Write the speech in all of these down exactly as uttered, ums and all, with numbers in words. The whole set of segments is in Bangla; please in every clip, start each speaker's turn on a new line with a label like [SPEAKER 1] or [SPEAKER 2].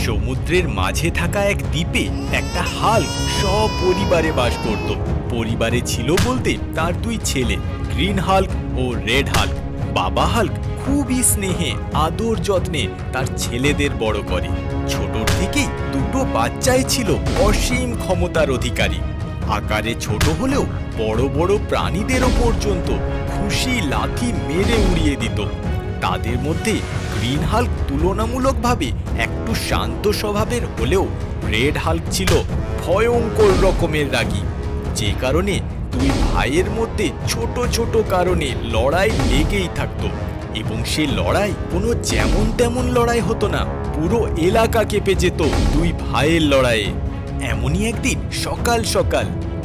[SPEAKER 1] সমুদ্রের মাঝে থাকা এক দ্বীপে একটা হাল্ক সপরিবারে বাস করত। পরিবারে ছিল বলতে তার দুই ছেলে, গ্রিন হাল্ক ও রেড হাল্ক। বাবা হাল্ক খুবই স্নেহে আদর যত্নে তার ছেলেদের বড় করে। ছোটর থেকেই দুটো বাচ্চাই ছিল অসীম ক্ষমতার অধিকারী। আকারে ছোট হলেও বড় বড় প্রাণীদেরও পর্যন্ত খুশি লাথি মেরে উড়িয়ে দিত। তাদের মধ্যে গ্রিন হাল্ক তুলনামূলকভাবে একটু শান্ত স্বভাবের হলেও রেড হাল্ক ছিল ভয়ঙ্কর রকমের রাগী, যে কারণে দুই ভাইয়ের মধ্যে ছোট ছোট কারণে লড়াই লেগেই থাকত। এবং সে লড়াই কোনো যেমন তেমন লড়াই হতো না, পুরো এলাকা কেঁপে যেত দুই ভাইয়ের লড়াইয়ে। এমনই একদিন সকাল সকাল,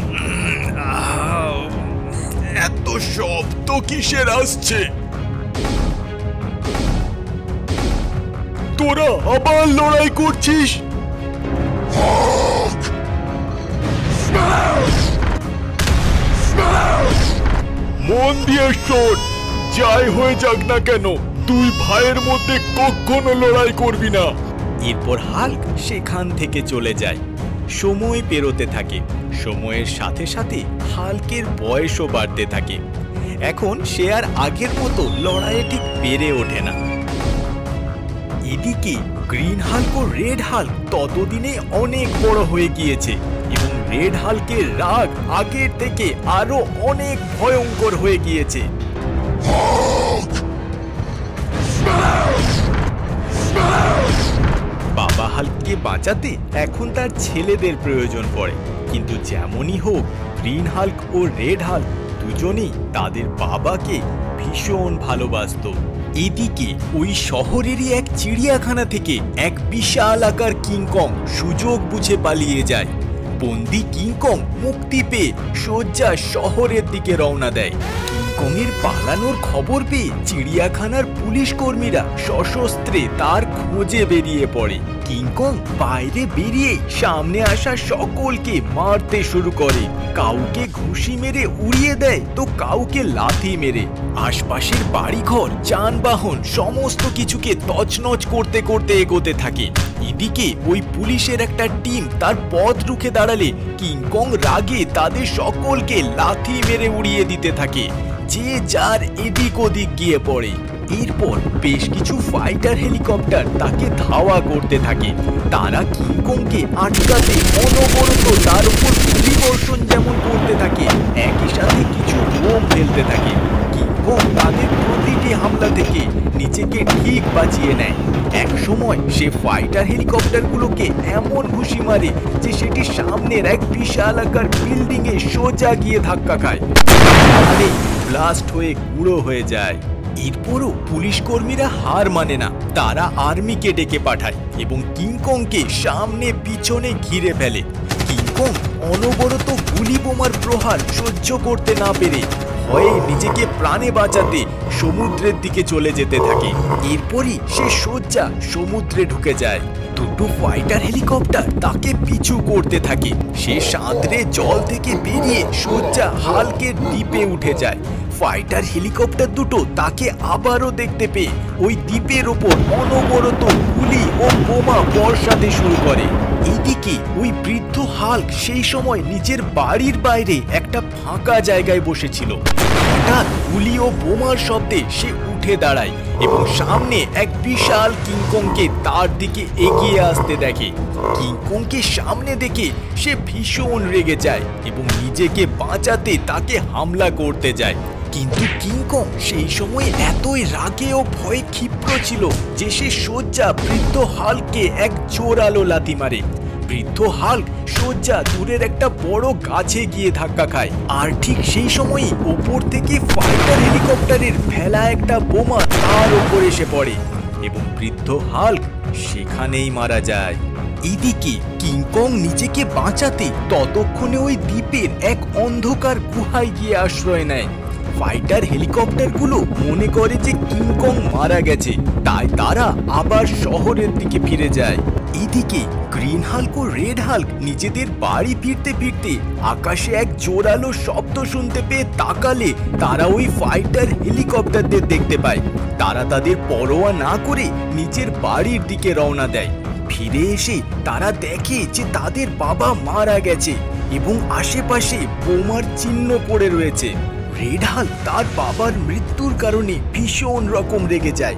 [SPEAKER 1] এত শব্দ কিসের আসছে? তোরা আবার লড়াই করছিস? মন দিয়ে শোন, যাই হয়ে যাক না কেন দুই ভাইয়ের মধ্যে কখনো লড়াই করবি না। এরপর হাল্ক সেখান থেকে চলে যায়। সময় পেরোতে থাকে। সময়ের সাথে সাথে হাল্কের বয়সও বাড়তে থাকে। এখন সে আর আগের মতো লড়াইয়ে ঠিক পেরে ওঠে না। এদিকে গ্রিন হাল্ক ও রেড হাল্ক ততদিনে অনেক বড় হয়ে গিয়েছে এবং রেড হাল্কের রাগ আগের থেকে আরো অনেক ভয়ঙ্কর হয়ে গিয়েছে। বাবা হাল্ককে বাঁচাতে এখন তার ছেলেদের প্রয়োজন পড়ে, কিন্তু যেমনই হোক গ্রিন হাল্ক ও রেড হাল্ক দুজনেই তাদের বাবাকে ভীষণ ভালোবাসতো। এদিকে ওই শহরেরই এক চিড়িয়াখানা থেকে এক বিশাল আকার কিংকং সুযোগ বুঝে পালিয়ে যায়। বন্দি কিংকং মুক্তি পেয়ে সোজা শহরের দিকে রওনা দেয়। কিংকংয়ের পালানোর খবর পেয়ে চিড়িয়াখানার পুলিশ কর্মীরা সশস্ত্রে তার খোঁজে বেরিয়ে পড়ে। কিংকং বাইরে বেরিয়ে সামনে আসা সকলকে মারতে শুরু করে। কাউকে ঘুষি মেরে উড়িয়ে দেয় তো কাউকে লাথি মেরে। আশপাশের বাড়িঘর, যানবাহন সমস্ত কিছুকে তছনছ করতে করতে এগোতে থাকে। এদিকে ওই পুলিশের একটা টিম তার পথ রুখে দাঁড়ালে কিংকং রাগে তাদের সকলকে লাথি মেরে উড়িয়ে দিতে থাকে। যে যার এদিক ওদিক গিয়ে পড়ে। এরপর বেশ কিছু ফাইটার হেলিকপ্টার তাকে ধাওয়া করতে থাকে। তারা কিংকংকে আটকাতে অনবরত তার উপর গুলিবর্ষণ যেমন করতে থাকে, একই সাথে কিছু বোম ফেলতে থাকে। কিংকং তাদের প্রতিটি হামলা থেকে নিজেকে ঠিক বাঁচিয়ে নেয়। এক সময় সে ফাইটার হেলিকপ্টারগুলোকে এমন ঘুষি মারে যে সেটি সামনের এক বিশাল আকার বিল্ডিং এ সোজা গিয়ে ধাক্কা খায়, ব্লাস্ট হয়ে গুঁড়ো হয়ে যায়। এরপরও পুলিশ কর্মীরা হার মানে না। তারা আর্মিকে ডেকে পাঠায় এবং কিংকংকে সামনে পিছনে ঘিরে ফেলে। কিংকং অনবরত গুলি বোমার প্রহার সহ্য করতে না পেরে ভয়ে নিজেকে প্রাণে বাঁচাতে সমুদ্রের দিকে চলে যেতে থাকে। এরপরই সে সোজা সমুদ্রে ঢুকে যায়। দুটো ফাইটার হেলিকপ্টার তাকে পিছু করতে থাকে। সে সাঁতরে জল থেকে বেরিয়ে সোজা হাল্কের দ্বীপে উঠে যায়। ফাইটার হেলিকপ্টার দুটো তাকে আবারও দেখতে পেয়ে ওই দ্বীপের ওপর অনবরত গুলি ও বোমা বর্ষাতে শুরু করে। এইদিকে ওই বৃদ্ধ হাল্ক সেই সময় নিজের বাড়ির বাইরে একটা ফাঁকা জায়গায় বসেছিল। হঠাৎ গুলি ও বোমার শব্দে সে উঠে দাঁড়ায় এবং সামনে এক বিশাল কিংকংকে তার দিকে এগিয়ে আসতে দেখে। কিংকংকে সামনে দেখে সে ভীষণ রেগে যায় এবং নিজেকে বাঁচাতে তাকে হামলা করতে যায়। কিন্তু কিংকং সেই সময় এতই রাগে ও ভয়ে ক্ষিপ্র ছিল যে সে সোজা বৃদ্ধ হাল্ককে এক জোরালো লাথি মারে। বৃদ্ধ হাল্ক সোজা দূরের একটা বড় গাছে গিয়ে ধাক্কা খায়। আর ঠিক সেই সময়ই ওপর থেকে ফাইটার হেলিকপ্টারের ফেলা একটা বোমা তার ওপর এসে পড়ে এবং বৃদ্ধ হাল্ক সেখানেই মারা যায়। এদিকে কিংকং নিজেকে বাঁচাতে ততক্ষণে ওই দ্বীপের এক অন্ধকার গুহায় গিয়ে আশ্রয় নেয়। ফাইটার হেলিকপ্টারগুলো মনে করে যে কিংকং মারা গেছে, তাই তারা আবার শহরের দিকে ফিরে যায়। এদিকে গ্রিন হাল্ক ও রেড হাল্ক নিজেদের বাড়ি ফিরতে ফিরতে আকাশে এক জোরালো শব্দ শুনতে পেয়ে তাকালে তারা ওই ফাইটার হেলিকপ্টারদের দেখতে পায়। তারা তাদের পরোয়া না করে নিজের বাড়ির দিকে রওনা দেয়। ফিরে এসে তারা দেখে যে তাদের বাবা মারা গেছে এবং আশেপাশে বোমার চিহ্ন পড়ে রয়েছে। রেড হাল্ক তার বাবার মৃত্যুর কারণে ভীষণ রকম রেগে যায়।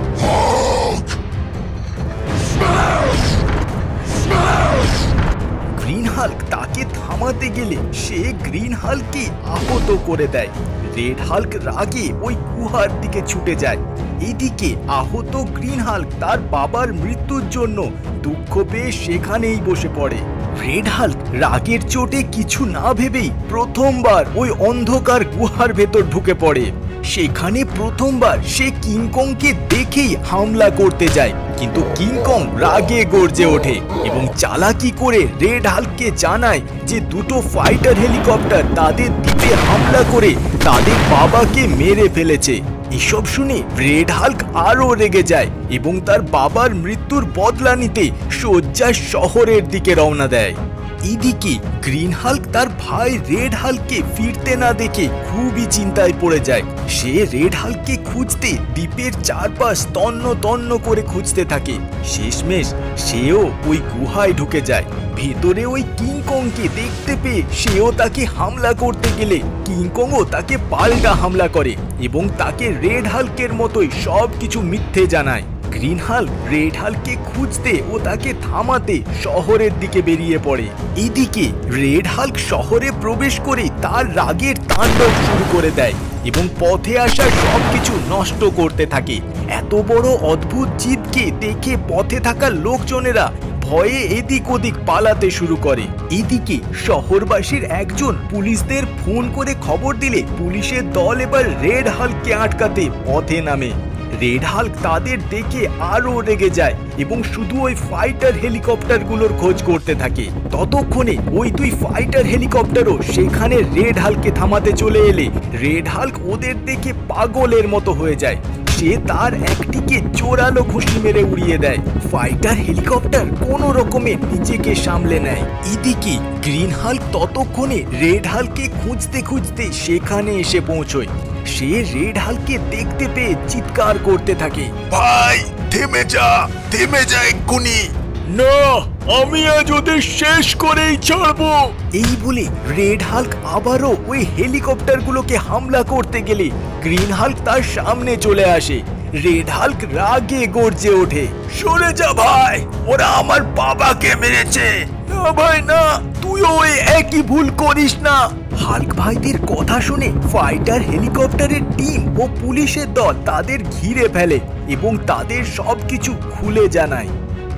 [SPEAKER 1] গ্রিন হাল্ক তাকে থামাতে গেলে সে গ্রিন হাল্ককে আহত করে দেয়। রেড হাল্ক রাগে ওই গুহার দিকে ছুটে যায়। এদিকে আহত গ্রিন হাল্ক তার বাবার মৃত্যুর জন্য দুঃখ পেয়ে সেখানেই বসে পড়ে। রেড হাল্ক রাগের চোটে কিছু না ভেবেই প্রথমবার ওই অন্ধকার গুহার ভেতর ঢুকে পড়ে। সেখানে প্রথমবার সে কিংকংকে দেখেই হামলা করতে যায়, কিন্তু কিংকং রাগে গর্জে ওঠে এবং চালাকি করে রেড হাল্ককে জানায় যে দুটো ফাইটার হেলিকপ্টার তাদের দ্বীপে হামলা করে তাদের বাবাকে মেরে ফেলেছে। এসব শুনে রেড হাল্ক আরো রেগে যায় এবং তার বাবার মৃত্যুর বদলা নিতে শয্যার শহরের দিকে রওনা দেয়। এদিকে গ্রিন হাল্ক তার ভাই রেড হাল্ককে ফিরতে না দেখে খুবই চিন্তায় পড়ে যায়। সে রেড হাল্ককে খুঁজতে দ্বীপের চারপাশ তন্ন তন্ন করে খুঁজতে থাকে। শেষমেশ সেও ওই গুহায় ঢুকে যায়। ভেতরে ওই কিংকংকে দেখতে পেয়ে সেও তাকে হামলা করতে গেলে কিংকংও তাকে পাল্টা হামলা করে এবং তাকে রেড হাল্কের মতোই সব কিছু মিথ্যে জানায়। গ্রিন হাল্ক রেড হাল্ককে খুঁজতে ও তাকে থামাতে শহরের দিকে বেরিয়ে পড়ে। এদিকে রেড হাল্ক শহরে প্রবেশ করে তার রাগের তাণ্ডব শুরু করে দেয় এবং পথে আসা সবকিছু নষ্ট করতে থাকে। এত বড় অদ্ভুত জীবকে দেখে পথে থাকা লোকজনেরা ভয়ে এদিক ওদিক পালাতে শুরু করে। এদিকে শহরবাসীর একজন পুলিশদের ফোন করে খবর দিলে পুলিশের দল এবার রেড হাল্ককে আটকাতে পথে নামে। রেড হাল্ক তাদের দেখে আরো রেগে যায় এবং শুধু ওই ফাইটার হেলিকপ্টারগুলোর খোঁজ করতে থাকে। ততক্ষণে ওই দুই ফাইটার হেলিকপ্টারও সেখানে রেড হাল্ককে থামাতে চলে এলে রেড হাল্ক ওদের দেখে পাগলের মতো হয়ে যায়। সে তার একটিকে জোরালো ঘুষি মেরে উড়িয়ে দেয়। ফাইটার হেলিকপ্টার কোনো রকমে নিজেকে সামলে নেয়। এদিকে গ্রিন হাল্ক ততক্ষণে রেড হাল্ককে খুঁজতে খুঁজতে সেখানে এসে পৌঁছয়। সে রেড হাল্ককে দেখতে পেয়ে চিৎকার করতে থাকে,
[SPEAKER 2] ভাই থেমে যা, থেমে যা এক্ষুনি।
[SPEAKER 1] না, আমি আজ ওদের শেষ করেই ছাড়বো। এই বলে রেড হাল্ক আবারও ওই হেলিকপ্টারগুলোকে হামলা করতে গেলে গ্রিন হাল্ক তার সামনে চলে আসে। রেড হাল্ক রাগে গর্জে ওঠে,
[SPEAKER 2] সরে যা ভাই, ওরা আমার বাবাকে মেরেছে।
[SPEAKER 1] না ভাই না, তুইও ওই একই ভুল করিস না। হাল্ক ভাইদের কথা শুনে ফাইটার হেলিকপ্টারের টিম ও পুলিশের দল তাদের ঘিরে ফেলে এবং তাদের সবকিছু খুলে জানায়।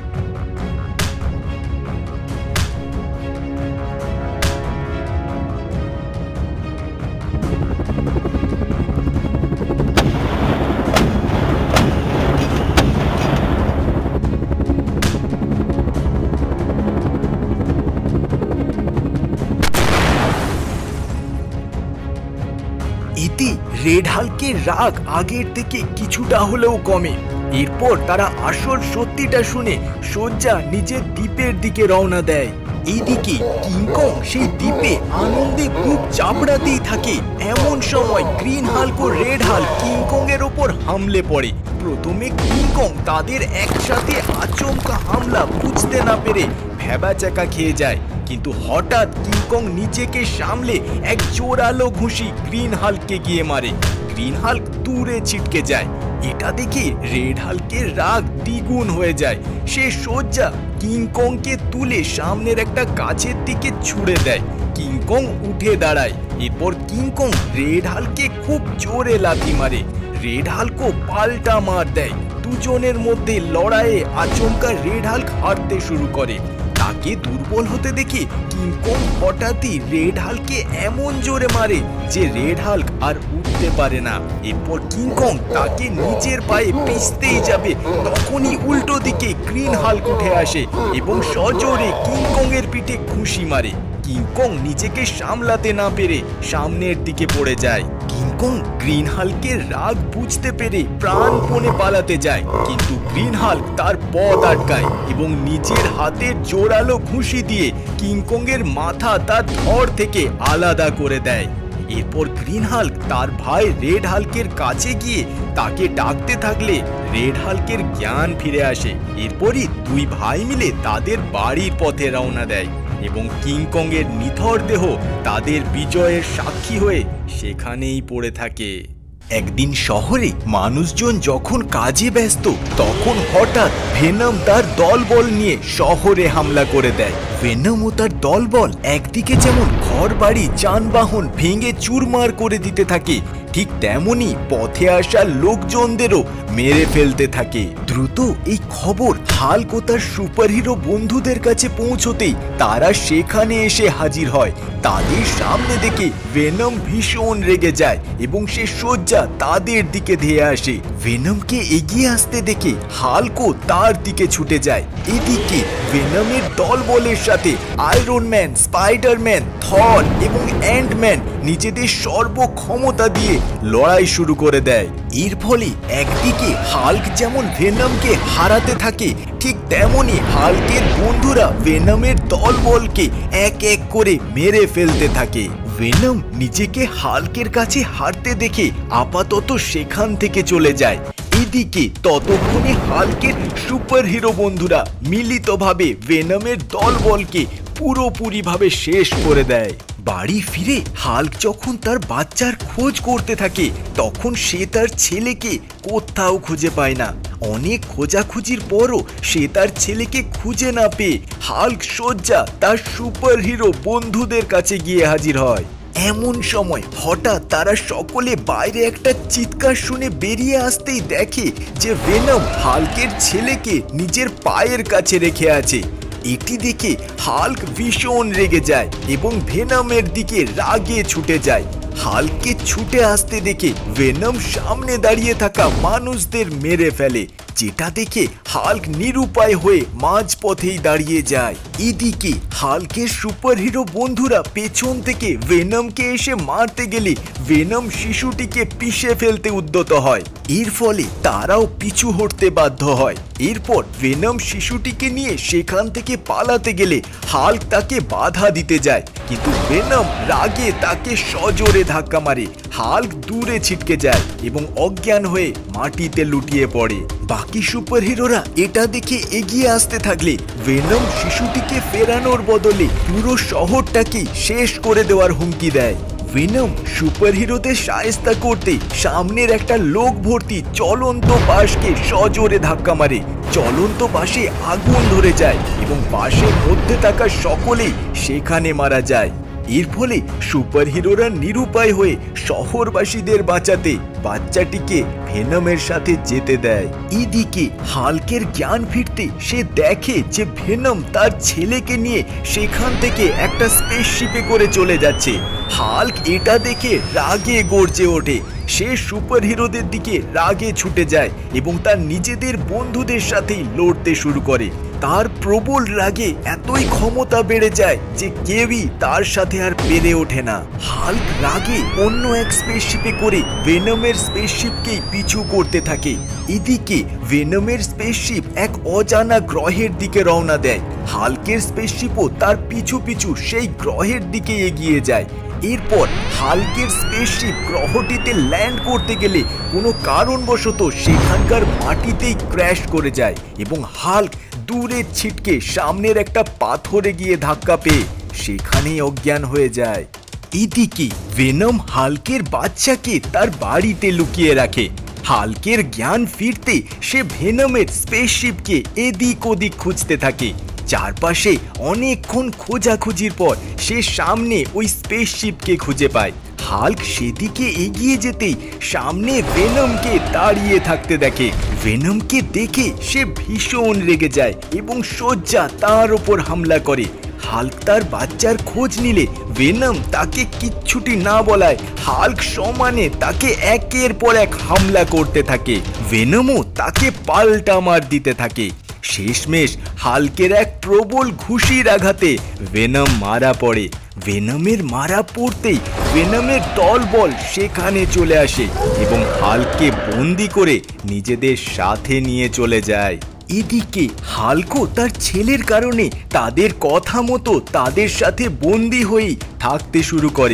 [SPEAKER 1] এতে রেড হাল্কের রাগ আগের থেকে কিছুটা হলেও কমে। এরপর তারা আসল সত্যিটা শুনে শয্যা নিজের দ্বীপের দিকে রওনা দেয়। এইদিকে কিংকং সেই দ্বীপে আনন্দে বুক চাপড়াতেই থাকে। এমন সময় গ্রিন হাল্ক ও রেড হাল্ক কিংকং এর ওপর হামলে পড়ে। প্রথমে কিংকং তাদের একসাথে আচমকা হামলা বুঝতে না পেরে ভ্যাবাচ্যাকা খেয়ে যায়, কিন্তু হঠাৎ কিংকং নিজেকে সামলে এক জোরালো ঘুষি গ্রিন হাল্ককে গিয়ে মারে। গ্রিন হাল্ক দূরে ছিটকে যায়। এটা দেখে রেড হাল্কের রাগ দ্বিগুণ হয়ে যায়। সে শয্যা কিংকংকে তুলে সামনের একটা গাছের দিকে ছুড়ে দেয়। কিংকং উঠে দাঁড়ায়। এরপর কিংকং রেড হাল্ককে খুব জোরে লাথি মারে। রেড হাল্কও পাল্টা মার দেয়। দুজনের মধ্যে লড়াইয়ে আচমকা রেড হাল্ক হারতে শুরু করে। তাকে দুর্বল হতে দেখে কিংকং হঠাৎই রেড হাল্ককে এমন জোরে মারে যে রেড হাল্ক আর উঠতে পারে না। এরপর কিংকং তাকে নিজের পায়ে পিষতেই যাবে, তখনই উল্টো দিকে গ্রিন হাল্ক উঠে আসে এবং সজোরে কিংকং এর পিঠে ঘুষি মারে। কিংকং নিজেকে সামলাতে না পেরে সামনের দিকে পড়ে যায়। কিংকং গ্রিন হাল্কের রাগ বুঝতে পেরে প্রাণপণে পালাতে যায়, কিন্তু গ্রিন হাল্ক তার পথ আটকায় এবং নিজের হাতের জোরালো ঘুষি দিয়ে কিংকং এর মাথা তার ধড় থেকে আলাদা করে দেয়। এরপর গ্রিন হাল্ক তার ভাই রেড হাল্কের কাছে গিয়ে তাকে ডাকতে থাকলে রেড হাল্কের জ্ঞান ফিরে আসে। এরপরই দুই ভাই মিলে তাদের বাড়ির পথে রওনা দেয় এবং কিংকং এর নিথর দেহ তাদের বিজয়ের সাক্ষী হয়ে সেখানেই পড়ে থাকে। একদিন শহরে মানুষজন যখন কাজে ব্যস্ত তখন হঠাৎ ভেনম তার দলবল নিয়ে শহরে হামলা করে দেয়। ভেনম ও তার দলবল একদিকে যেমন ঘরবাড়ি যানবাহন ভেঙে চুরমার করে দিতে থাকে, ঠিক তেমনি পথে আসা লোকজনদেরও মেরে ফেলতে থাকে। দ্রুত এই খবর হাল্ক ও তার সুপারহিরো বন্ধুদের কাছে পৌঁছতেই তারা সেখানে এসে হাজির হয়। তাদের সামনে দেখে ভেনম ভীষণ রেগে যায় এবং সে সোজা তাদের দিকে ধেয়ে আসে। ভেনমকে এগিয়ে আসতে দেখে হাল্কও তার দিকে ছুটে যায়। এদিকে ভেনমের দলবলের সাথে আয়রন ম্যান, স্পাইডারম্যান, থর এবং অ্যান্টম্যান নিজেদের সর্বক্ষমতা দিয়ে লড়াই শুরু করে দেয়। এর ফলে একদিকে হাল্ক যেমন ভেনমকে হারাতে থাকে, ঠিক তেমনি হাল্কের বন্ধুরা ভেনমের দলবলকে এক এক করে মেরে ফেলতে থাকে। ভেনম নিজেকে হাল্কের কাছে হারতে দেখে আপাতত সেখান থেকে চলে যায়। এদিকে ততক্ষণে হাল্কের সুপারহিরো বন্ধুরা মিলিতভাবে ভেনমের দলবলকে পুরোপুরিভাবে শেষ করে দেয়। বাড়ি ফিরে হাল্ক যখন তার বাচ্চার খোঁজ করতে থাকে তখন সে তার ছেলেকে কোথাও খুঁজে পায় না। অনেক খোঁজাখুঁজির পরও সে তার ছেলেকে খুঁজে না পেয়ে হাল্ক সোজা তার সুপারহিরো বন্ধুদের কাছে গিয়ে হাজির হয়। এমন সময় হঠাৎ তারা সকলে বাইরে একটা চিৎকার শুনে বেরিয়ে আসতেই দেখে যে ভেনম হাল্কের ছেলেকে নিজের পায়ের কাছে রেখে আছে। এটি দেখে হাল্ক ভীষণ রেগে যায় এবং ভেনমের দিকে রাগে ছুটে যায়। হাল্ককে ছুটে আসতে দেখে ভেনম সামনে দাঁড়িয়ে থাকা মানুষদের মেরে ফেলে, যেটা দেখে হাল্ক নিরুপায় হয়ে মাঝপথেই দাঁড়িয়ে যায়। এদিকে হাল্কের সুপারহিরো বন্ধুরা পেছন থেকে ভেনমকে এসে মারতে গেলে ভেনম শিশুটিকে পিষে ফেলতে উদ্যত হয়। এর ফলে তারাও পিছু হটতে বাধ্য হয়। এরপর ভেনম শিশুটিকে নিয়ে সেখান থেকে পালাতে গেলে হাল্ক তাকে বাধা দিতে যায়, কিন্তু ভেনম রাগে তাকে সজোরে ধাক্কা মারে। হাল্ক দূরে ছিটকে যায় এবং অজ্ঞান হয়ে মাটিতে লুটিয়ে পড়ে। বাকি সুপারহিরোরা এটা দেখে এগিয়ে আসতে থাকলে ভেনম শিশুটিকে ফেরানোর বদলে পুরো শহরটাকে শেষ করে দেওয়ার হুমকি দেয়। ভেনম সুপারহিরোদের সাহায্য করতে সামনের একটা লোক ভর্তি চলন্ত বাসকে সজোরে ধাক্কা মারে। চলন্ত বাসে আগুন ধরে যায় এবং বাসের মধ্যে থাকা সকলেই সেখানে মারা যায়। এর ফলে সুপারহিরোরা নিরুপায় হয়ে শহরবাসীদের বাঁচাতে বাচ্চাটিকে ভেনমের সাথে যেতে দেয়। এদিকে হাল্কের জ্ঞান ফিরতে সে দেখে যে ভেনম তার ছেলেকে নিয়ে সেখান থেকে একটা স্পেসশিপে করে চলে যাচ্ছে। হাল্ক এটা দেখে রাগে গর্জে ওঠে। সে সুপারহিরোদের দিকে রাগে ছুটে যায় এবং তার নিজেদের বন্ধুদের সাথেই লড়তে শুরু করে। তার প্রবল রাগে এতই ক্ষমতা বেড়ে যায় যে কেউই তার সাথে আর পেরে ওঠে না। হাল্ক রাগে অন্য এক স্পেসশিপে করে ভেনমের স্পেসশিপকেই পিছু করতে থাকে। এদিকে ভেনমের স্পেসশিপ এক অজানা গ্রহের দিকে রওনা দেয়। হাল্কের স্পেসশিপও তার পিছু পিছু সেই গ্রহের দিকে এগিয়ে যায়। এরপর হাল্কের স্পেসশিপ গ্রহটিতে ল্যান্ড করতে গেলে কোনো কারণবশত সেখানকার মাটিতেই ক্র্যাশ করে যায় এবং হাল্ক দূরে ছিটকে সামনের একটা পাথরে গিয়ে ধাক্কা পেয়ে সেখানেই অজ্ঞান হয়ে যায়। এদিকে ভেনম হাল্কের বাচ্চাকে তার বাড়িতে লুকিয়ে রাখে। হাল্কের জ্ঞান ফিরতে সে ভেনমের স্পেসশিপকে এদিক ওদিক খুঁজতে থাকে। চারপাশে অনেকক্ষণ খোঁজাখুঁজির পর সে সামনে ওই স্পেসশিপকে খুঁজে পায়। হাল্ক সেদিকে এগিয়ে যেতেই সামনে ভেনমকে দাঁড়িয়ে থাকতে দেখে। ভেনমকে দেখে সে ভীষণ রেগে যায় এবং সোজা তার ওপর হামলা করে। হাল্ক তার বাচ্চার খোঁজ নিলে ভেনম তাকে কিচ্ছুটি না বলায় হাল্ক সমানে তাকে একের পর এক হামলা করতে থাকে। ভেনমও তাকে পাল্টা মার দিতে থাকে। শেষমেশ হাল্কের এক প্রবল ঘুষির আঘাতে ভেনম মারা পড়ে। ভেনমের মারা পড়তেই ভেনমের দলবল সেখানে চলে আসে এবং হাল্ককে বন্দি করে নিজেদের সাথে নিয়ে চলে যায়। এদিকে হাল্কও তার ছেলের কারণে তাদের কথা মতো তাদের সাথে বন্দি হয়েই থাকতে শুরু করে।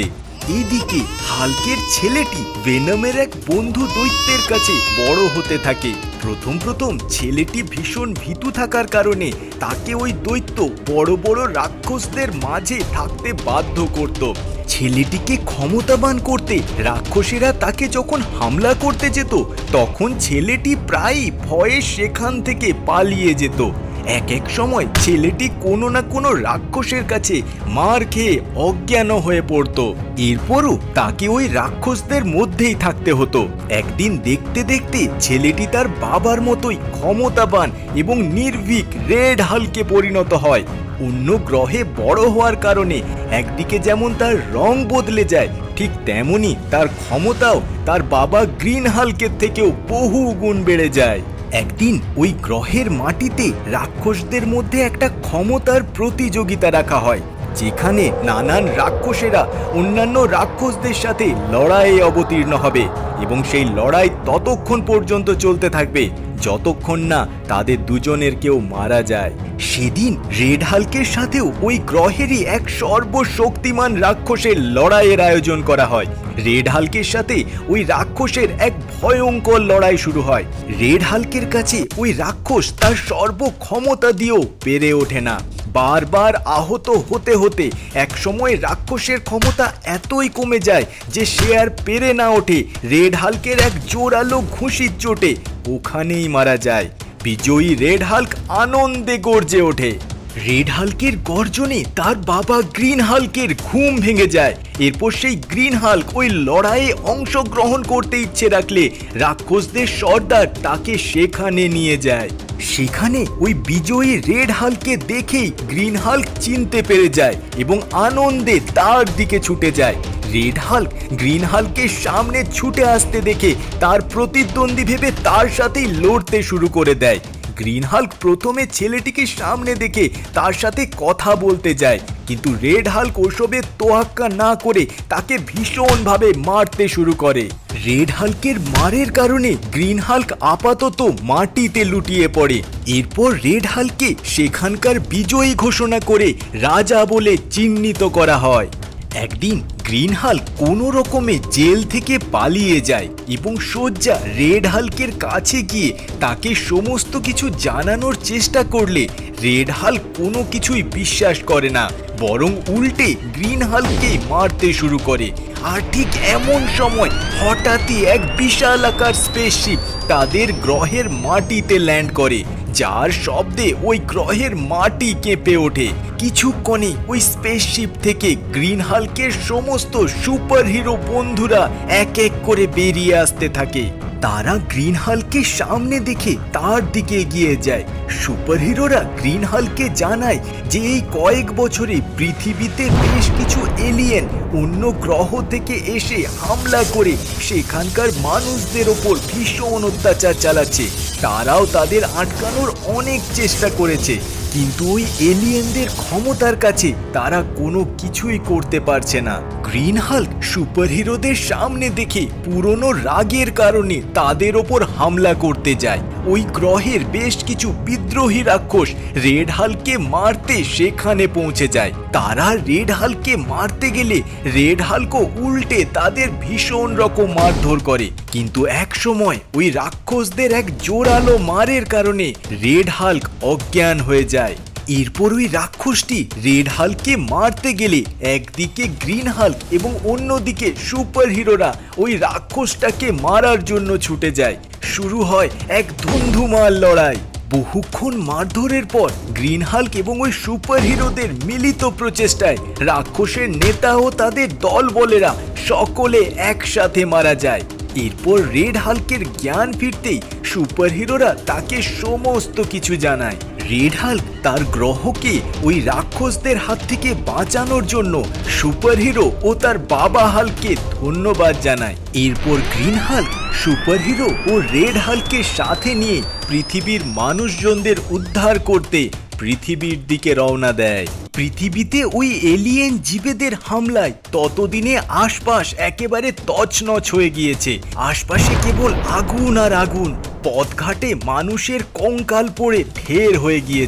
[SPEAKER 1] এদিকে হাল্কের ছেলেটি ভেনমের এক বন্ধু দৈত্যের কাছে বড় হতে থাকে। প্রথম প্রথম ছেলেটি ভীষণ ভীতু থাকার কারণে তাকে ওই দৈত্য বড় বড় রাক্ষসদের মাঝে থাকতে বাধ্য করত। ছেলেটিকে ক্ষমতাবান করতে রাক্ষসীরা তাকে যখন হামলা করতে যেত তখন ছেলেটি প্রায়ই ভয়ে সেখান থেকে পালিয়ে যেত। এক এক সময় ছেলেটি কোনো না কোনো রাক্ষসের কাছে মার খেয়ে অজ্ঞান হয়ে পড়তো। এরপরও তাকে ওই রাক্ষসদের মধ্যেই থাকতে হতো। একদিন দেখতে দেখতে ছেলেটি তার বাবার মতোই ক্ষমতাবান এবং নির্ভীক রেড হাল্কে পরিণত হয়। অন্য গ্রহে বড় হওয়ার কারণে একদিকে যেমন তার রং বদলে যায়, ঠিক তেমনি তার ক্ষমতাও তার বাবা গ্রিন হাল্কের থেকেও বহু গুণ বেড়ে যায়। একদিন ওই গ্রহের মাটিতে রাক্ষসদের মধ্যে একটা ক্ষমতার প্রতিযোগিতা রাখা হয়, যেখানে নানান রাক্ষসেরা অন্যান্য রাক্ষসদের সাথে লড়াইয়ে অবতীর্ণ হবে এবং সেই লড়াই ততক্ষণ পর্যন্ত চলতে থাকবে যতক্ষণ না তাদের দুজনের কেউ মারা যায়। সেদিন রেড হাল্কের সাথেও ওই গ্রহেরই এক সর্বশক্তিমান রাক্ষসের লড়াইয়ের আয়োজন করা হয়। রেড হাল্কের সাথে ওই রাক্ষসের এক ভয়ঙ্কর লড়াই শুরু হয়। রেড হাল্কের কাছে ওই রাক্ষস তার সর্বক্ষমতা দিয়েও পেরে ওঠে না। বারবার আহত হতে হতে একসময় রাক্ষসের ক্ষমতা এতই কমে যায় যে সে আর পেরে না ওঠে রেড হাল্কের এক জোরালো ঘুষির চোটে ওখানেই মারা যায়। বিজয়ী রেড হাল্ক আনন্দে গর্জে ওঠে। রেড হাল্কের গর্জনে তার বাবা গ্রিন হাল্কের ঘুম ভেঙে যায়। এরপর সেই গ্রিন হাল্ক ওই লড়াইয়ে অংশগ্রহণ করতে ইচ্ছে রাখলে রাক্ষসদের সর্দার তাকে সেখানে নিয়ে যায়। সেখানে ওই বিজয়ী রেড হাল্ককে দেখেই গ্রিন হাল্ক চিনতে পেরে যায় এবং আনন্দে তার দিকে ছুটে যায়। রেড হাল্ক গ্রিন হাল্কের সামনে ছুটে আসতে দেখে তার প্রতিদ্বন্দ্বী ভেবে তার সাথেই লড়তে শুরু করে দেয়। গ্রিন হাল্ক প্রথমে ছেলেটিকে সামনে দেখে তার সাথে কথা বলতে যায়, কিন্তু রেড হাল্ক ওসবে তোয়াক্কা না করে তাকে ভীষণভাবে মারতে শুরু করে। রেড হাল্কের মারের কারণে গ্রিন হাল্ক আপাতত মাটিতে লুটিয়ে পড়ে। এরপর রেড হাল্ককে সেখানকার বিজয়ী ঘোষণা করে রাজা বলে চিহ্নিত করা হয়। একদিন গ্রিন হাল্ক কোনো রকমে জেল থেকে পালিয়ে যায় এবং সোজা রেড হাল্কের কাছে গিয়ে তাকে সমস্ত কিছু জানানোর চেষ্টা করলে রেড হাল্ক কোনো কিছুই বিশ্বাস করে না, বরং উল্টে গ্রিন হাল্ককে মারতে শুরু করে। আর ঠিক এমন সময় হঠাৎই এক বিশাল আকার স্পেসশিপ তাদের গ্রহের মাটিতে ল্যান্ড করে, যার শব্দে ওই গ্রহের মাটি কেঁপে ওঠে। কিছুক্ষণে ওই স্পেসশিপ থেকে গ্রিন হাল্কের সমস্ত সুপার হিরো বন্ধুরা এক এক করে বেরিয়ে আসতে থাকে। তারা গ্রিন হাল্ককে সামনে দেখে তার দিকে এগিয়ে যায়। সুপার হিরোরা গ্রিন হাল্ককে জানায় যে এই কয়েক বছরে পৃথিবীতে বেশ কিছু এলিয়েন অন্য গ্রহ থেকে এসে হামলা করে সেখানকার মানুষদের ওপর ভীষণ অত্যাচার চালাচ্ছে। তারাও তাদের আটকানোর অনেক চেষ্টা করেছে, কিন্তু ওই এলিয়েনদের ক্ষমতার কাছে তারা কোনো কিছুই করতে পারছে না। গ্রিন হাল্ক সুপার হিরোদের সামনে দেখে পুরনো রাগের কারণে তাদের ওপর হামলা করতে যায়। ওই গ্রহের বেশ কিছু বিদ্রোহী রাক্ষস রেড হাল্ককে মারতে সেখানে পৌঁছে যায়। তারা রেড হাল্ককে মারতে গেলে রেড হাল্কও উল্টে তাদের ভীষণ রকম মারধর করে, কিন্তু এক সময় ওই রাক্ষসদের এক জোরালো মারের কারণে রেড হাল্ক অজ্ঞান হয়ে যায়। এরপর ওই রাক্ষসটি রেড হাল্ককে মারতে গেলে একদিকে গ্রিন হাল্ক এবং অন্যদিকে সুপার হিরোরা ওই রাক্ষসটাকে মারার জন্য ছুটে যায়। শুরু হয় এক ধুন্ধুমার লড়াই। বহুক্ষণ মারধরের পর গ্রিন হাল্ক এবং ওই সুপার হিরোদের মিলিত প্রচেষ্টায় রাক্ষসের নেতা ও তাদের দলবলেরা সকলে একসাথে মারা যায়। এরপর রেড হাল্কের জ্ঞান ফিরতেই সুপার হিরোরা তাকে সমস্ত কিছু জানায়। রেড হাল্ক তার গ্রহকে ওই রাক্ষসদের হাত থেকে বাঁচানোর জন্য সুপার হিরো ও তার বাবা হাল্ককে ধন্যবাদ জানায়। এরপর গ্রিন হাল্ক সুপার হিরো ও রেড হাল্কের সাথে নিয়ে পৃথিবীর মানুষজনদের উদ্ধার করতে পৃথিবীর দিকে রওনা দেয়। পৃথিবীতে ওই এলিয়েন জীবেদের হামলায় ততদিনে আশপাশ একেবারে তছনছ হয়ে গিয়েছে। আশপাশে কেবল আগুন আর আগুন। পথঘাটে মানুষের কঙ্কাল পড়ে ঢের হয়ে গিয়েছে।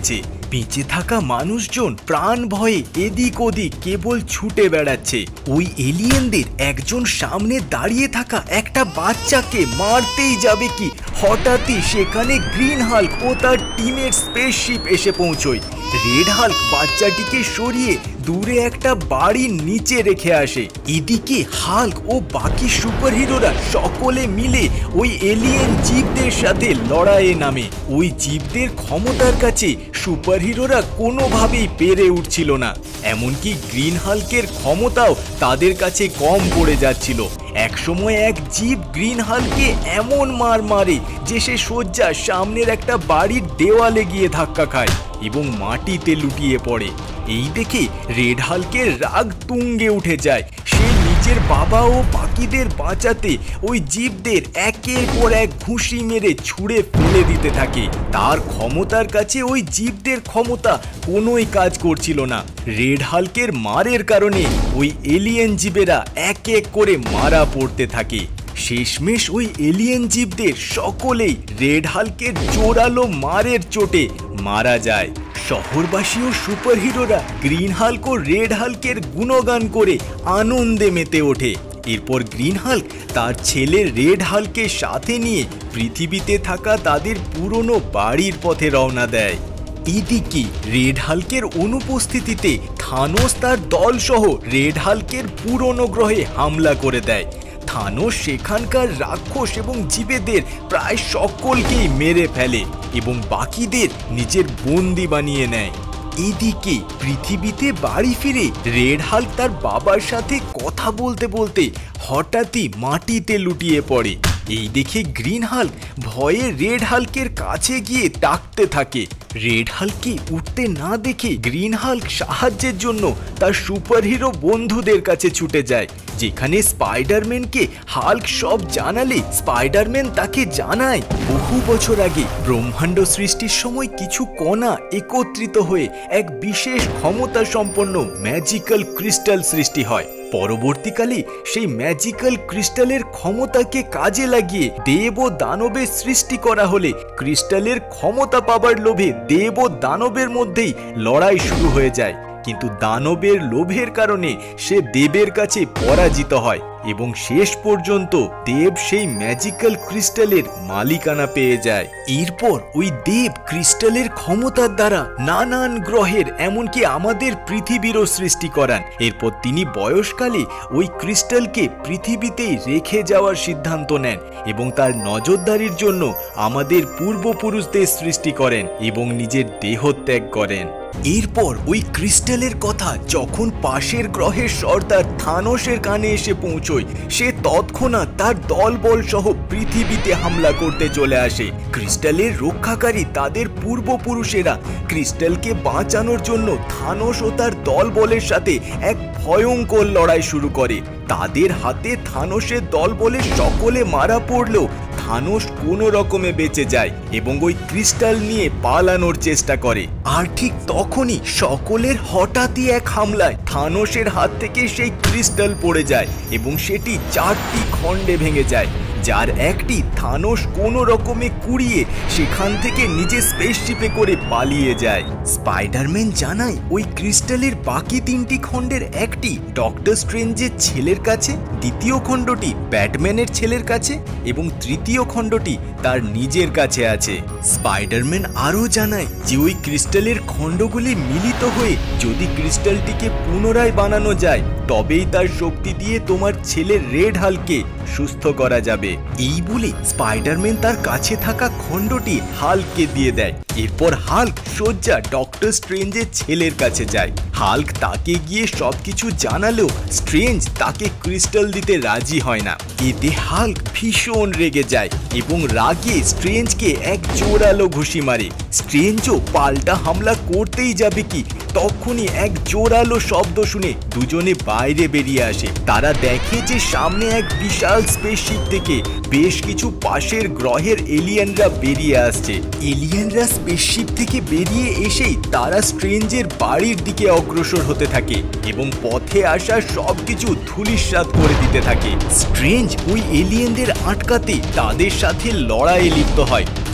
[SPEAKER 1] বেঁচে থাকা মানুষজন প্রাণ ভয়ে এদিক ওদিক কেবল ছুটে বেড়াচ্ছে। ওই এলিয়েনদের একজন সামনে দাঁড়িয়ে থাকা একটা বাচ্চাকে মারতেই যাবে কি হঠাৎই সেখানে গ্রিন হাল্ক ও তার টিমের স্পেসশিপ এসে পৌঁছয়। রেড হাল্ক বাচ্চাটিকে সরিয়ে দূরে একটা বাড়ির নিচে রেখে আসে। এদিকে হাল্ক ও বাকি সুপারহিরোরা সকলে মিলে ওই এলিয়েন জীবদের সাথে লড়াইয়ে নামে। ওই জীবদের ক্ষমতার কাছে সুপারহিরোরা কোনোভাবেই পেরে উঠছিল না। এমনকি গ্রিন হাল্কের ক্ষমতাও তাদের কাছে কম পড়ে যাচ্ছিল। একসময় এক জীব গ্রিন হাল্ককে এমন মার মারে যে সে শয্যা সামনের একটা বাড়ির দেওয়ালে গিয়ে ধাক্কা খায় এবং মাটিতে লুটিয়ে পড়ে। এই দেখে রেড হাল্কের রাগ তুঙ্গে উঠে যায়। সে নিজের বাবা ও বাকিদের বাঁচাতে ওই জীবদের একের পর এক ঘুষি মেরে ছুঁড়ে ফেলে দিতে থাকে। তার ক্ষমতার কাছে ওই জীবদের ক্ষমতা কোনোই কাজ করছিল না। রেড হাল্কের মারের কারণে ওই এলিয়েন জীবেরা এক এক করে মারা পড়তে থাকে। শেষমেশ ওই এলিয়েন জীবদের সকলেই রেড হাল্কের জোরালো মারের চোটে মারা যায়। শহরবাসী ও সুপারহিরোরা গ্রিন হাল্ক ও রেড হাল্কের গুণগান করে আনন্দে মেতে ওঠে। এরপর গ্রিন হাল্ক তার ছেলে রেড হাল্কের সাথে নিয়ে পৃথিবীতে থাকা তাদের পুরনো বাড়ির পথে রওনা দেয়। এদিকে রেড হাল্কের অনুপস্থিতিতে থানোস তার দল সহ রেড হাল্কের পুরনো গ্রহে হামলা করে দেয়। থানোস সেখানকার রাক্ষস এবং জীবেদের প্রায় সকলকেই মেরে ফেলে এবং বাকিদের নিজের বন্দি বানিয়ে নেয়। এদিকে পৃথিবীতে বাড়ি ফিরে রেড হাল্ক তার বাবার সাথে কথা বলতে বলতে হঠাৎই মাটিতে লুটিয়ে পড়ে। এই দেখে গ্রিন হাল্ক ভয়ে রেড হাল্কের কাছে গিয়ে ডাকতে থাকে। রেড হাল্ককে উঠতে না দেখে গ্রিন হাল্ক সাহায্যের জন্য তার সুপারহিরো বন্ধুদের কাছে ছুটে যায়, যেখানে স্পাইডারম্যানকে হাল্ক সব জানালে স্পাইডারম্যান তাকে জানায় বহু বছর আগে ব্রহ্মাণ্ড সৃষ্টির সময় কিছু কণা একত্রিত হয়ে এক বিশেষ ক্ষমতা সম্পন্ন ম্যাজিক্যাল ক্রিস্টাল সৃষ্টি হয়। পরবর্তীকালে সেই ম্যাজিক্যাল ক্রিস্টালের ক্ষমতাকে কাজে লাগিয়ে দেব ও দানবের সৃষ্টি করা হলে ক্রিস্টালের ক্ষমতা পাবার লোভে দেব ও দানবের মধ্যেই লড়াই শুরু হয়ে যায়। কিন্তু দানবের লোভের কারণে সে দেবের কাছে পরাজিত হয় এবং শেষ পর্যন্ত দেব সেই ম্যাজিক্যাল ক্রিস্টালের মালিকানা পেয়ে যায়। এরপর ওই দেব ক্রিস্টালের ক্ষমতার দ্বারা নানান গ্রহের এমনকি আমাদের পৃথিবীরও সৃষ্টি করান। এরপর তিনি বয়সকালে ওই ক্রিস্টালকে পৃথিবীতেই রেখে যাওয়ার সিদ্ধান্ত নেন এবং তার নজরদারির জন্য আমাদের পূর্বপুরুষদের সৃষ্টি করেন এবং নিজের দেহ ত্যাগ করেন। এরপর ওই ক্রিস্টালের কথা যখন পাশের গ্রহের সর্দার থানোসের কানে এসে পৌঁছয়, সে তৎক্ষণাৎ তার দলবল সহ পৃথিবীতে হামলা করতে চলে আসে। ক্রিস্টালের রক্ষাকারী তাদের পূর্বপুরুষেরা ক্রিস্টালকে বাঁচানোর জন্য থানোস ও তার দলবলের সাথে এক ভয়ঙ্কর লড়াই শুরু করে। তাদের হাতে থানোসের দলবলের সকলে মারা পড়লেও থানোস কোনো রকমে বেঁচে যায় এবং ওই ক্রিস্টাল নিয়ে পালানোর চেষ্টা করে। আর ঠিক তখনই সকলের হঠাৎই এক হামলায় থানোসের হাত থেকে সেই ক্রিস্টাল পড়ে যায় এবং সেটি চারটি খণ্ডে ভেঙে যায়, যার একটি থানোস কোনো রকমে কুড়িয়ে সেখান থেকে নিজের স্পেসশিপে করে পালিয়ে যায়। স্পাইডারম্যান জানায় ওই ক্রিস্টালের বাকি তিনটি খণ্ডের একটি ডক্টর স্ট্রেঞ্জের ছেলের কাছে, দ্বিতীয় খণ্ডটি ব্যাটম্যানের ছেলের কাছে এবং তৃতীয় খণ্ডটি তার নিজের কাছে আছে। স্পাইডারম্যান আরও জানায় যে ওই ক্রিস্টালের খণ্ডগুলি মিলিত হয়ে যদি ক্রিস্টালটিকে পুনরায় বানানো যায় তবেই তার শক্তি দিয়ে তোমার ছেলে রেড হাল্ককে সুস্থ করা যাবে। এই বলে স্পাইডারম্যান তার কাছে থাকা খণ্ডটি হাল্ককে দিয়ে দেয়। এরপর হাল্ক সোজা ডক্টর স্ট্রেঞ্জের ছেলের কাছে যায়। হাল্ক তাকে গিয়ে সবকিছু জানালেও স্ট্রেঞ্জ তাকে ক্রিস্টাল দিতে রাজি হয় না। এতে হাল্ক ভীষণ রেগে যায় এবং রাগে স্ট্রেঞ্জকে এক জোরালো ঘুষি মারে। স্ট্রেঞ্জও পাল্টা হামলা করতেই যাবে কি তখনই এক জোরালো শব্দ শুনে দুজনে বাইরে বেরিয়ে আসে। তারা দেখে যে সামনে এক বিশাল স্পেসশিপ থেকে বেশ কিছু পাশের গ্রহের এলিয়েনরা বেরিয়ে আসছে। এলিয়েনরা স্পেসশিপ থেকে বেরিয়ে এসেই তারা স্ট্রেঞ্জের বাড়ির দিকে অগ্রসর হতে থাকে এবং পথে আসা সবকিছু ধূলিসাৎ করে দিতে থাকে। স্ট্রেঞ্জ ওই এলিয়েনদের আটকাতে তাদের সাথে লড়াইয়ে লিপ্ত হয়,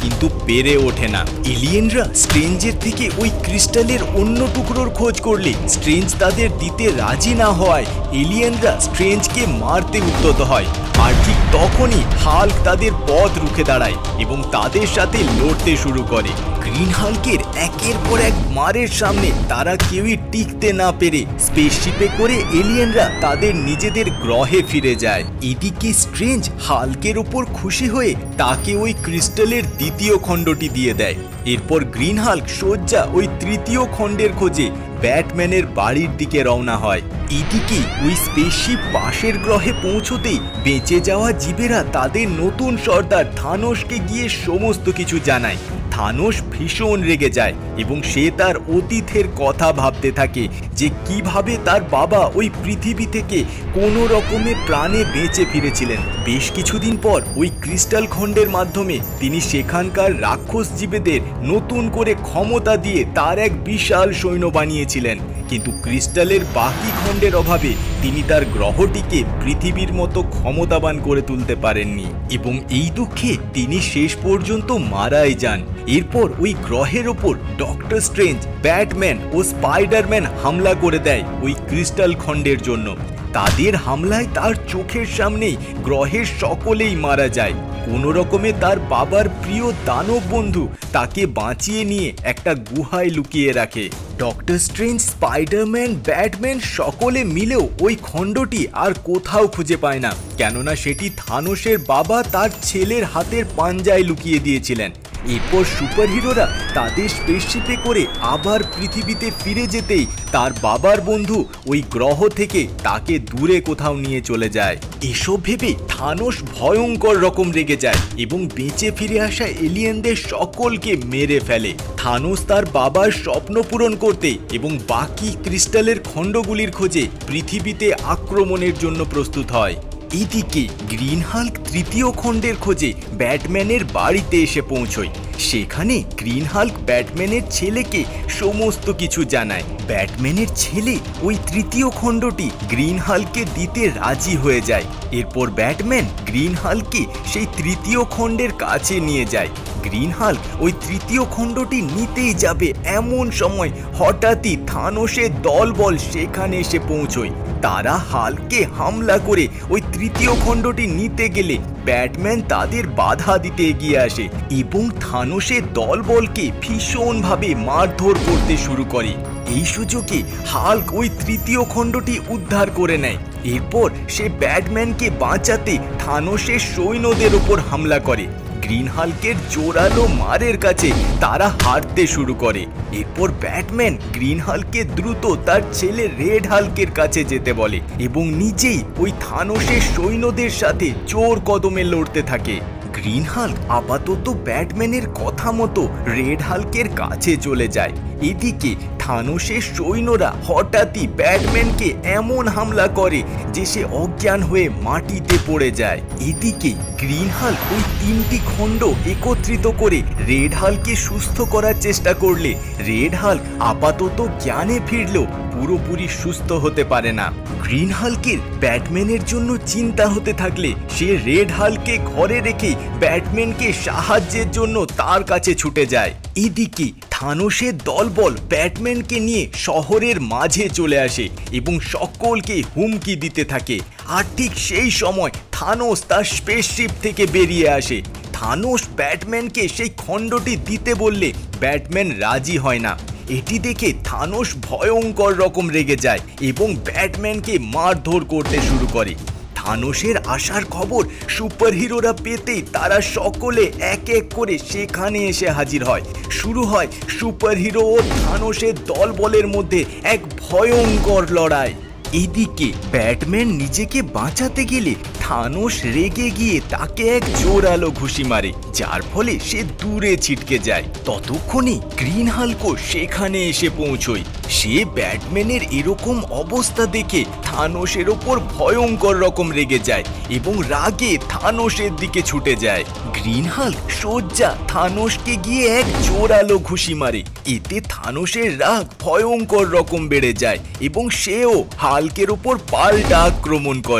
[SPEAKER 1] কিন্তু পেরে ওঠে না। এলিয়েনরা স্ট্রেঞ্জের থেকে ওই ক্রিস্টালের অন্য টুকরোর খোঁজ করলে স্ট্রেঞ্জ তাদের দিতে রাজি না হওয়ায় এলিয়েনরা স্ট্রেঞ্জকে মারতে উদ্যত হয়। আর ঠিক তখনই হাল্ক তাদের পথ রুখে দাঁড়ায় এবং তাদের সাথে লড়তে শুরু করে। গ্রিন হাল্কের একের পর এক মারের সামনে তারা কেউই টিকতে না পেরে স্পেসশিপে করে এলিয়েনরা তাদের নিজেদের গ্রহে ফিরে যায়। এদিকে স্ট্রেঞ্জ হাল্কের ওপর খুশি হয়ে তাকে ওই ক্রিস্টালের দ্বিতীয় খণ্ডটি দিয়ে দেয়। এরপর গ্রিন হাল্ক সোজা ওই তৃতীয় খণ্ডের খোঁজে ব্যাটম্যানের বাড়ির দিকে রওনা হয়। এদিকে ওই স্পেসশিপ পাশের গ্রহে পৌঁছতেই বেঁচে যাওয়া জীবেরা তাদের নতুন সর্দার থানোসকে গিয়ে সমস্ত কিছু জানায়। থানোস ভীষণ রেগে যায় এবং সে তার অতীতের কথা ভাবতে থাকে যে কিভাবে তার বাবা ওই পৃথিবী থেকে কোনো রকমে প্রাণে বেঁচে ফিরেছিলেন। বেশ কিছুদিন পর ওই ক্রিস্টাল খণ্ডের মাধ্যমে তিনি সেখানকার রাক্ষস জীবেদের নতুন করে ক্ষমতা দিয়ে তার এক বিশাল সৈন্য বানিয়েছিলেন, কিন্তু ক্রিস্টালের বাকি খণ্ডের অভাবে তিনি তার গ্রহটিকে পৃথিবীর মতো ক্ষমতাবান করে তুলতে পারেননি এবং এই দুঃখে তিনি শেষ পর্যন্ত মারাই যান। এরপর ওই গ্রহের ওপর ডক্টর স্ট্রেঞ্জ, ব্যাটম্যান ও স্পাইডারম্যান হামলা করে দেয় ওই ক্রিস্টাল খণ্ডের জন্য। তাদের হামলায় তার চোখের সামনেই গ্রহের সকলেই মারা যায়। কোনো রকমে তার বাবার প্রিয় দানব বন্ধু তাকে বাঁচিয়ে নিয়ে একটা গুহায় লুকিয়ে রাখে। ডক্টর স্ট্রেঞ্জ, স্পাইডারম্যান, ব্যাটম্যান সকলে মিলেও ওই খণ্ডটি আর কোথাও খুঁজে পায় না, কেননা সেটি থানোসের বাবা তার ছেলের হাতের পাঞ্জায় লুকিয়ে দিয়েছিলেন। এরপর সুপারহিরোরা তাদের স্পেসশিপে করে আবার পৃথিবীতে ফিরে যেতেই তার বাবার বন্ধু ওই গ্রহ থেকে তাকে দূরে কোথাও নিয়ে চলে যায়। এসব ভেবে থানোস ভয়ঙ্কর রকম রেগে যায় এবং বেঁচে ফিরে আসা এলিয়েনদের সকলকে মেরে ফেলে। থানোস তার বাবার স্বপ্ন পূরণ করতে এবং বাকি ক্রিস্টালের খণ্ডগুলির খোঁজে পৃথিবীতে আক্রমণের জন্য প্রস্তুত হয়। এদিকে গ্রিন হাল্ক তৃতীয় খণ্ডের খোঁজে ব্যাটম্যানের বাড়িতে এসে পৌঁছয়। সেখানে গ্রিন হাল্ক ব্যাটম্যানের ছেলেকে সমস্ত কিছু জানায়। ব্যাটম্যানের ছেলে ওই তৃতীয় খণ্ডটি গ্রিন হাল্ককে দিতে রাজি হয়ে যায়। এরপর ব্যাটম্যান গ্রিন হাল্ককে সেই তৃতীয় খণ্ডের কাছে নিয়ে যায়। গ্রিন হাল্ক ওই তৃতীয় খণ্ডটি নিতেই যাবে এমন সময় হঠাৎই থানোসের দলবল সেখানে এসে পৌঁছয়। তারা হাল্ককে হামলা করে ওই তৃতীয় খণ্ডটি নিতে গেলে ব্যাটম্যান তাদের বাধা দিতে এগিয়ে আসে এবং থানোসের দলবলকে ভীষণভাবে মারধর করতে শুরু করে। এই সুযোগে হাল্ক ওই তৃতীয় খণ্ডটি উদ্ধার করে নেয়। এরপর সে ব্যাটম্যানকে বাঁচাতে থানোসের সৈন্যদের ওপর হামলা করে। গ্রিন হাল্কের জোরালো মারের কাছে তারা হারতে শুরু করে। এরপর ব্যাটম্যান গ্রিন হাল্ককে দ্রুত তার ছেলে রেড হাল্কের কাছে যেতে বলে এবং নিজেই ওই থানোসের সৈন্যদের সাথে জোর কদমে লড়তে থাকে। গ্রিন হাল্ক আপাতত ব্যাটম্যানের কথা মতো রেড হাল্কের কাছে চলে যায়। এদিকে থানোসের সৈন্যরা হঠাৎই ব্যাটম্যানকে এমন হামলা করে যে সে অজ্ঞান হয়ে মাটিতে পড়ে যায়। এদিকে গ্রিন হাল্ক ওই তিনটি খণ্ড একত্রিত করে রেড হাল্ককে সুস্থ করার চেষ্টা করলে রেড হাল্ক আপাতত জ্ঞানে ফিরলেও পুরোপুরি সুস্থ হতে পারে না। গ্রিন হাল্কের ব্যাটম্যানের জন্য চিন্তা হতে থাকলে সে রেড হাল্ককে ঘরে রেখে ব্যাটম্যানকে সাহায্যের জন্য তার কাছে ছুটে যায়। এদিকে থানোসের দলবল ব্যাটম্যানকে নিয়ে শহরের মাঝে চলে আসে এবং সকলকে হুমকি দিতে থাকে। আর ঠিক সেই সময় থানোস তার স্পেসশিপ থেকে বেরিয়ে আসে। থানোস ব্যাটম্যানকে সেই খণ্ডটি দিতে বললে ব্যাটম্যান রাজি হয় না। এটি দেখে থানোস ভয়ঙ্কর রকম রেগে যায় এবং ব্যাটম্যানকে মারধর করতে শুরু করে। থানোসের আসার খবর সুপারহিরোরা পেতেই তারা সকলে এক এক করে সেখানে এসে হাজির হয়। শুরু হয় সুপারহিরো ও থানোসের দলবলের মধ্যে এক ভয়ঙ্কর লড়াই। এদিকে ব্যাটম্যান নিজেকে বাঁচাতে গেলে থানোস রেগে গিয়ে তাকে এক জোরালো ঘুষি মারে, যার ফলে সে দূরে ছিটকে যায়। ততক্ষণে গ্রিন হাল্কও সেখানে এসে পৌঁছয়। সে ব্যাটম্যানের এরকম অবস্থা দেখে থানোসের ওপর ভয়ঙ্কর রকম রেগে যায় এবং রাগে থানোসের দিকে ছুটে যায়। গ্রিন হাল্ক সোজা থানোসকে গিয়ে এক জোরালো ঘুষি মারে। এতে থানোসের রাগ ভয়ঙ্কর রকম বেড়ে যায় এবং সেও হাল্কের ওপর পাল্টা আক্রমণ করে।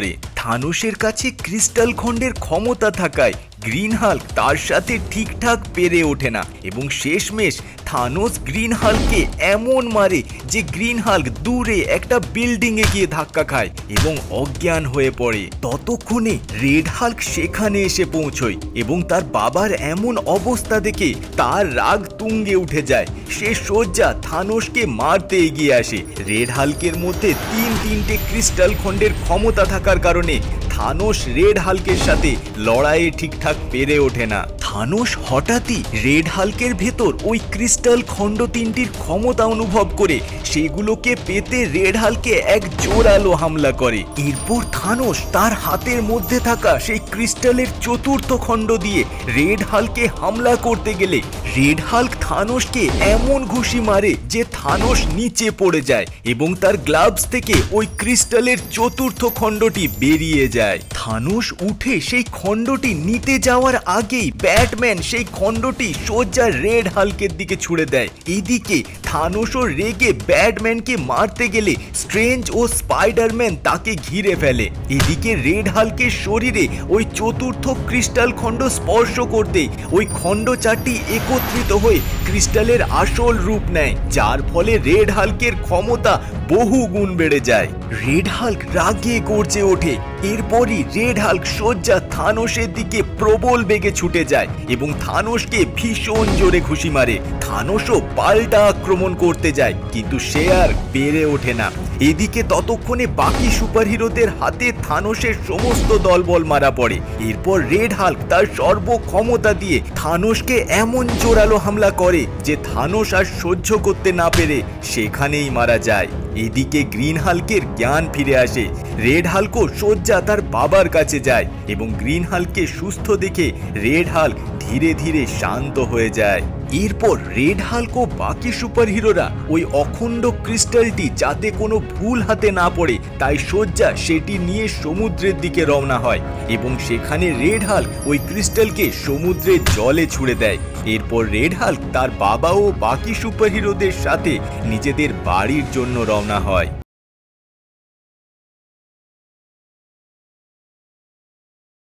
[SPEAKER 1] থানোসের কাছে ক্রিস্টাল খণ্ডের ক্ষমতা থাকায় গ্রিন হাল্ক তার সাথে ঠিকঠাক পেরে ওঠে না এবং শেষমেশ থানোস গ্রিন হাল্ককে এমন মারে যে গ্রিন হাল্ক দূরে একটা বিল্ডিং এ গিয়ে ধাক্কা খায় এবং অজ্ঞান হয়ে পড়ে। ততক্ষণে রেড হাল্ক সেখানে এসে পৌঁছয় এবং তার বাবার এমন অবস্থা দেখে তার রাগ তুঙ্গে উঠে যায়। সে সোজা থানোসকে মারতে এগিয়ে আসে। রেড হাল্কের মধ্যে তিন তিনটে ক্রিস্টাল খণ্ডের ক্ষমতা থাকার কারণে থানোস রেড হাল্কের সাথে লড়াইয়ে ঠিকঠাক পেরে ওঠে না। থানোস হঠাৎই রেড হাল্কের ভেতর ওই ক্রিস্টাল খণ্ড তিনটির ক্ষমতা অনুভব করে সেগুলোকে পেতে রেড হাল্কে এক জোরালো হামলা করে। এরপর থানোস তার হাতের মধ্যে থাকা সেই ক্রিস্টালের চতুর্থ খণ্ড দিয়ে রেড হাল্কে হামলা করতে গেলে রেড হাল্ক থানোসকে এমন ঘুষি মারে যে থানোস নিচে পড়ে যায় এবং তার গ্লাভস থেকে ওই ক্রিস্টালের চতুর্থ খণ্ডটি বেরিয়ে যায়। থানোস উঠে সেই খণ্ডটি নিতে যাওয়ার আগেই ব্যাটম্যান সেই খণ্ডটি সোজা রেড হাল্কের দিকে ছুড়ে দেয়। এদিকে থানোসও রেগে ব্যাটম্যানকে মারতে গেলে স্ট্রেঞ্জ ও স্পাইডারম্যান তাকে ঘিরে ফেলে। এদিকে রেড হাল্কের শরীরে ওই চতুর্থ ক্রিস্টাল খণ্ড স্পর্শ করতে ওই খণ্ড চারটি একত্রিত হয়ে ক্রিস্টালের আসল রূপ নেয়, যার ফলে রেড হাল্কের ক্ষমতা বহু গুণ বেড়ে যায়। রেড হাল্ক রাগে গর্জে ওঠে। এরপরই রেড হাল্ক সোজা থানোসের দিকে প্রবল বেগে ছুটে যায় এবং থানোসকে ভীষণ জোরে ঘুষি মারে। থানোসও পাল্টা আক্রমণ করতে যায় কিন্তু সে আর পেরে ওঠে না। এদিকে ততক্ষণে বাকি সুপারহিরোদের হাতে থানোসের সমস্ত দলবল মারা পড়ে। এরপর রেড হাল্ক তার সর্বক্ষমতা দিয়ে থানোসকে এমন জোরালো হামলা করে যে থানোস আর সহ্য করতে না পেরে সেখানেই মারা যায়। এদিকে গ্রিন হাল্কের জ্ঞান ফিরে আসে। রেড হাল্কও সোজা তার বাবার কাছে যায় এবং গ্রিন হাল্ককে সুস্থ দেখে রেড হাল্ক ধীরে ধীরে শান্ত হয়ে যায়। এরপর রেড হাল্ক ও বাকি সুপারহিরোরা ওই অখণ্ড ক্রিস্টালটি যাতে কোনো ভুল হাতে না পড়ে তাই সোজা সেটি নিয়ে সমুদ্রের দিকে রওনা হয় এবং সেখানে রেড হাল্ক ওই ক্রিস্টালকে সমুদ্রের জলে ছুড়ে দেয়। এরপর রেড হাল্ক তার বাবা ও বাকি সুপারহিরোদের সাথে নিজেদের বাড়ির জন্য রওনা হয়।